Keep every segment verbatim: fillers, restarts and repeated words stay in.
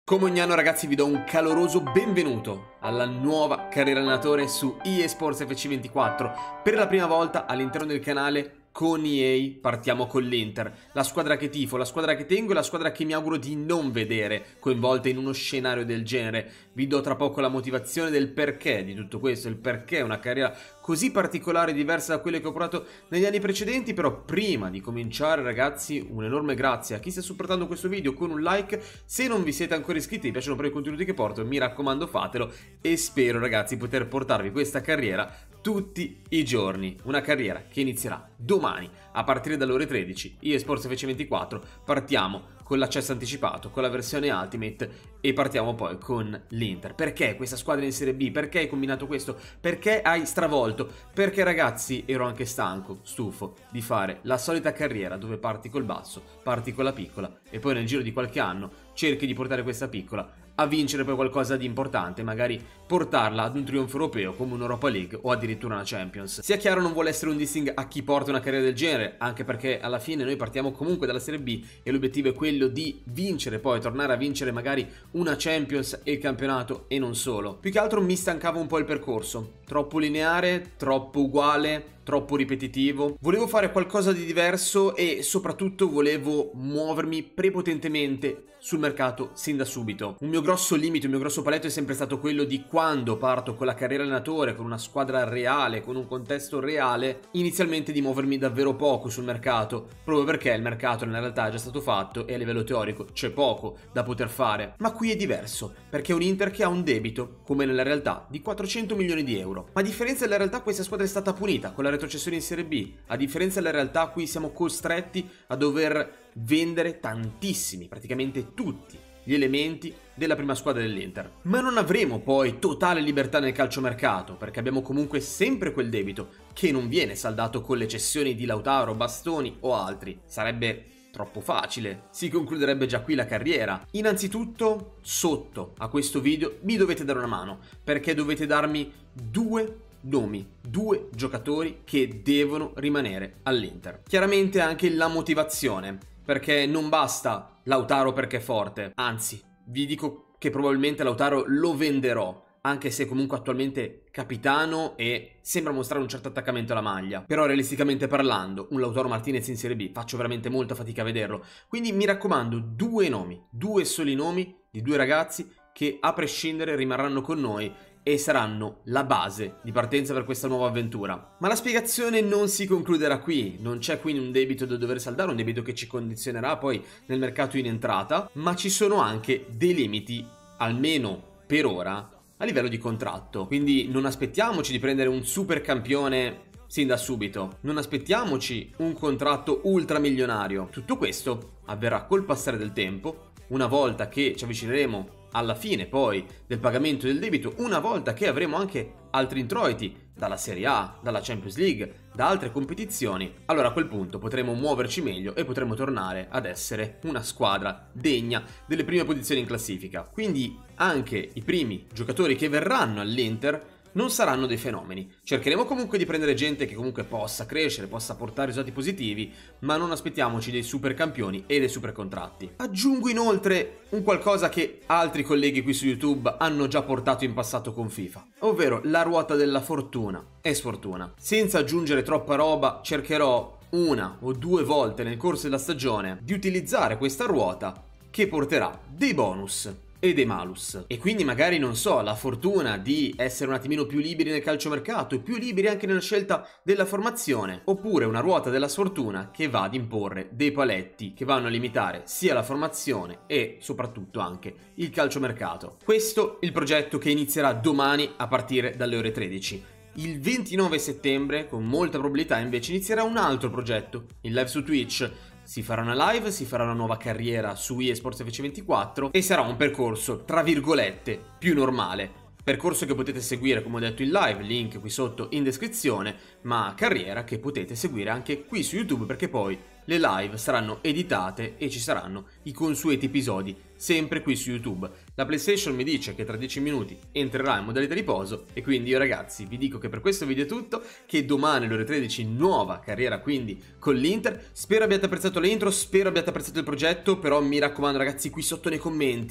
Come ogni anno ragazzi vi do un caloroso benvenuto alla nuova carriera allenatore su eSports F C ventiquattro. Per la prima volta all'interno del canale con E A partiamo con l'Inter, la squadra che tifo, la squadra che tengo e la squadra che mi auguro di non vedere coinvolta in uno scenario del genere. Vi do tra poco la motivazione del perché di tutto questo, il perché una carriera così particolare e diversa da quelle che ho provato negli anni precedenti. Però prima di cominciare ragazzi, un enorme grazie a chi sta supportando questo video con un like. Se non vi siete ancora iscritti, vi piacciono però i contenuti che porto, mi raccomando fatelo, e spero ragazzi poter portarvi questa carriera tutti i giorni. Una carriera che inizierà domani a partire dalle ore tredici, eSports F C ventiquattro. Partiamo con l'accesso anticipato, con la versione Ultimate, e partiamo poi con l'Inter. Perché questa squadra in Serie B? Perché hai combinato questo? Perché hai stravolto? Perché ragazzi ero anche stanco, stufo di fare la solita carriera dove parti col basso, parti con la piccola e poi nel giro di qualche anno cerchi di portare questa piccola a vincere poi qualcosa di importante, magari portarla ad un trionfo europeo come un'Europa League o addirittura una Champions. Sia chiaro, non vuole essere un dissing a chi porta una carriera del genere, anche perché alla fine noi partiamo comunque dalla Serie B e l'obiettivo è quello di vincere, poi tornare a vincere magari una Champions e il campionato, e non solo. Più che altro mi stancava un po' il percorso, troppo lineare, troppo uguale, troppo ripetitivo. Volevo fare qualcosa di diverso e soprattutto volevo muovermi prepotentemente sul mercato sin da subito. Un mio grosso limite, un mio grosso paletto è sempre stato quello di, quando parto con la carriera allenatore, con una squadra reale, con un contesto reale, inizialmente di muovermi davvero poco sul mercato, proprio perché il mercato nella realtà è già stato fatto e a livello teorico c'è poco da poter fare. Ma qui è diverso, perché è un Inter che ha un debito, come nella realtà, di quattrocento milioni di euro. Ma a differenza della realtà, questa squadra è stata punita con la retrocessione in Serie B. A differenza della realtà, qui siamo costretti a dover vendere tantissimi, praticamente tutti gli elementi della prima squadra dell'Inter. Ma non avremo poi totale libertà nel calciomercato, perché abbiamo comunque sempre quel debito che non viene saldato con le cessioni di Lautaro, Bastoni o altri. Sarebbe troppo facile, si concluderebbe già qui la carriera. Innanzitutto, sotto a questo video mi dovete dare una mano, perché dovete darmi due nomi, due giocatori che devono rimanere all'Inter. Chiaramente anche la motivazione, perché non basta Lautaro perché è forte, anzi vi dico che probabilmente Lautaro lo venderò, anche se comunque attualmente capitano e sembra mostrare un certo attaccamento alla maglia. Però realisticamente parlando, un Lautaro Martinez in Serie B faccio veramente molta fatica a vederlo. Quindi mi raccomando, due nomi, due soli nomi di due ragazzi che a prescindere rimarranno con noi e saranno la base di partenza per questa nuova avventura. Ma la spiegazione non si concluderà qui, non c'è quindi un debito da dover saldare, un debito che ci condizionerà poi nel mercato in entrata, ma ci sono anche dei limiti, almeno per ora, a livello di contratto. Quindi non aspettiamoci di prendere un super campione sin da subito, non aspettiamoci un contratto ultramilionario. Tutto questo avverrà col passare del tempo, una volta che ci avvicineremo alla fine poi del pagamento del debito, una volta che avremo anche altri introiti dalla Serie A, dalla Champions League, da altre competizioni. Allora a quel punto potremo muoverci meglio e potremo tornare ad essere una squadra degna delle prime posizioni in classifica. Quindi anche i primi giocatori che verranno all'Inter non saranno dei fenomeni. Cercheremo comunque di prendere gente che comunque possa crescere, possa portare risultati positivi, ma non aspettiamoci dei super campioni e dei super contratti. Aggiungo inoltre un qualcosa che altri colleghi qui su YouTube hanno già portato in passato con FIFA, ovvero la ruota della fortuna e sfortuna. Senza aggiungere troppa roba, cercherò una o due volte nel corso della stagione di utilizzare questa ruota che porterà dei bonus e dei malus. E quindi magari, non so, la fortuna di essere un attimino più liberi nel calciomercato e più liberi anche nella scelta della formazione, oppure una ruota della sfortuna che va ad imporre dei paletti che vanno a limitare sia la formazione e soprattutto anche il calciomercato. Questo è il progetto che inizierà domani a partire dalle ore tredici. Il ventinove settembre, con molta probabilità, invece inizierà un altro progetto, in live su Twitch. Si farà una live, si farà una nuova carriera su eSports F C ventiquattro e sarà un percorso, tra virgolette, più normale. Percorso che potete seguire, come ho detto, in live, link qui sotto in descrizione, ma carriera che potete seguire anche qui su YouTube, perché poi le live saranno editate e ci saranno i consueti episodi sempre qui su YouTube. La PlayStation mi dice che tra dieci minuti entrerà in modalità riposo e quindi io ragazzi vi dico che per questo video è tutto, che domani alle ore tredici nuova carriera quindi con l'Inter. Spero abbiate apprezzato l'intro, spero abbiate apprezzato il progetto, però mi raccomando ragazzi qui sotto nei commenti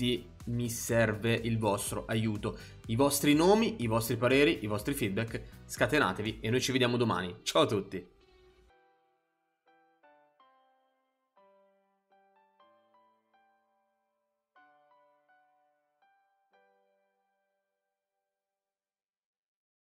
mi serve il vostro aiuto, i vostri nomi, i vostri pareri, i vostri feedback. Scatenatevi e noi ci vediamo domani. Ciao a tutti!